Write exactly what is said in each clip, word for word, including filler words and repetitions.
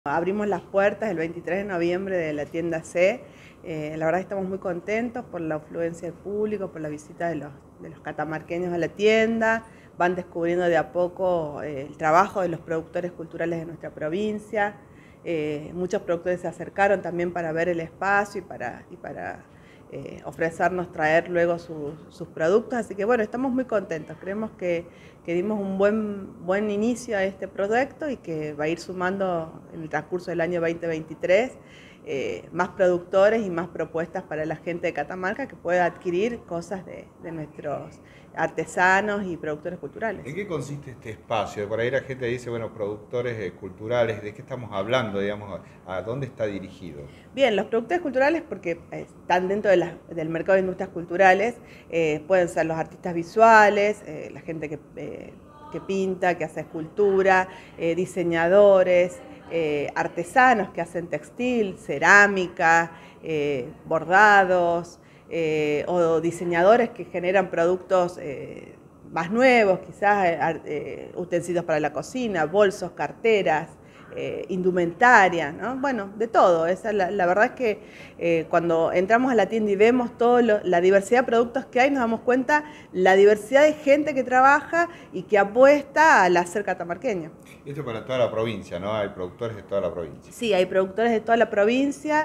Abrimos las puertas el veintitrés de noviembre de la tienda C. Eh, la verdad que estamos muy contentos por la afluencia del público, por la visita de los, de los catamarqueños a la tienda. Van descubriendo de a poco eh, el trabajo de los productores culturales de nuestra provincia. Eh, muchos productores se acercaron también para ver el espacio y para, y para eh, ofrecernos traer luego su, sus productos. Así que bueno, estamos muy contentos. Creemos que, que dimos un buen, buen inicio a este proyecto y que va a ir sumando en el transcurso del año veinte veintitrés eh, más productores y más propuestas para la gente de Catamarca que pueda adquirir cosas de, de nuestros artesanos y productores culturales. ¿En qué consiste este espacio? Por ahí la gente dice, bueno, productores eh, culturales, ¿de qué estamos hablando? Digamos, ¿a dónde está dirigido? Bien, los productores culturales, porque están dentro de la, del mercado de industrias culturales, eh, pueden ser los artistas visuales, eh, la gente que, eh, que pinta, que hace escultura, eh, diseñadores, eh, artesanos que hacen textil, cerámica, eh, bordados, Eh, o diseñadores que generan productos eh, más nuevos, quizás eh, utensilios para la cocina, bolsos, carteras, eh, indumentaria, ¿no? Bueno, de todo. Esa, la, la verdad es que eh, cuando entramos a la tienda y vemos toda la diversidad de productos que hay, nos damos cuenta la diversidad de gente que trabaja y que apuesta al hacer catamarqueño. Esto para toda la provincia, ¿no? Hay productores de toda la provincia. Sí, hay productores de toda la provincia.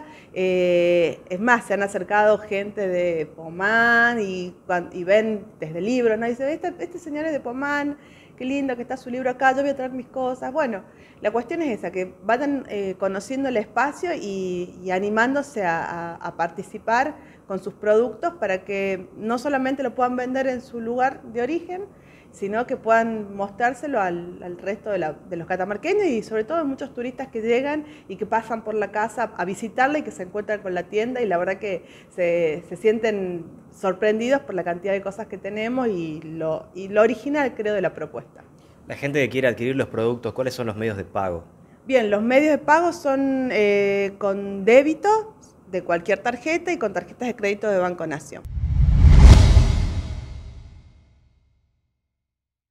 Eh, es más, se han acercado gente de Pomán y, y ven desde libros, ¿no? Y dicen, este, este señor es de Pomán, qué lindo que está su libro acá, yo voy a traer mis cosas. Bueno, la cuestión es esa, que vayan eh, conociendo el espacio y, y animándose a, a, a participar con sus productos para que no solamente lo puedan vender en su lugar de origen, sino que puedan mostrárselo al, al resto de, la, de los catamarqueños y sobre todo muchos turistas que llegan y que pasan por la casa a visitarla y que se encuentran con la tienda y la verdad que se, se sienten sorprendidos por la cantidad de cosas que tenemos y lo, y lo original, creo, de la propuesta. La gente que quiere adquirir los productos, ¿cuáles son los medios de pago? Bien, los medios de pago son eh, con débito de cualquier tarjeta y con tarjetas de crédito de Banco Nación.